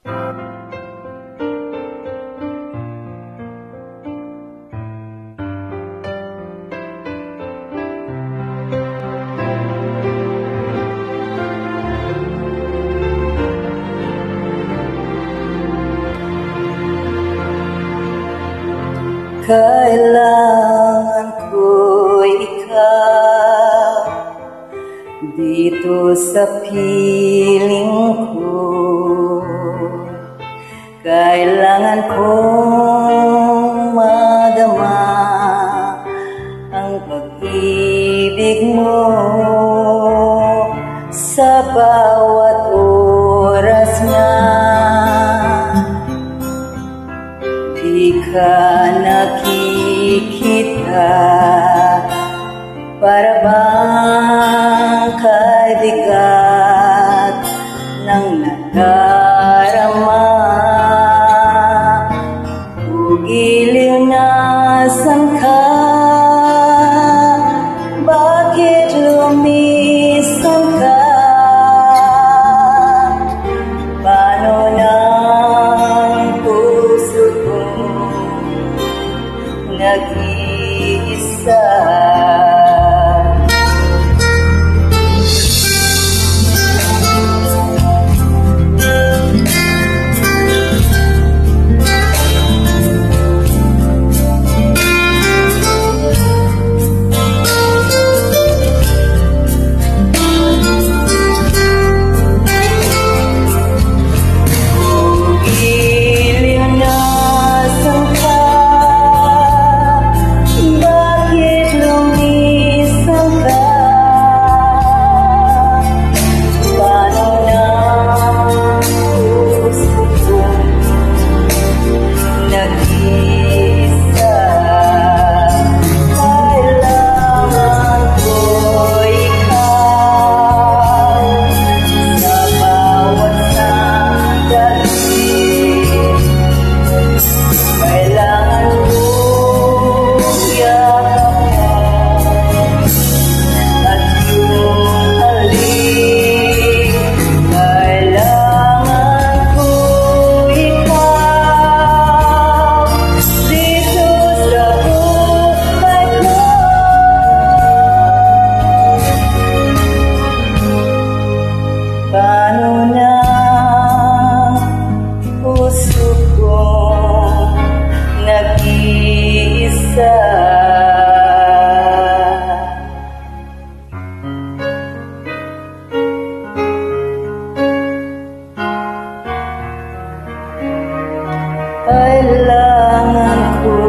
Kailangan ko ikaw dito sa piling ko. Kailangan kong madama ang pag-ibig mo sa bawat oras niya. Di ka nakikita, para bang kaibigat ng nadarama. Ugiliw nasan ka, bakit lumisan ka? Paano ng puso kong nag-iisa? Paano na puso kong nag-iisa? Kailangan ko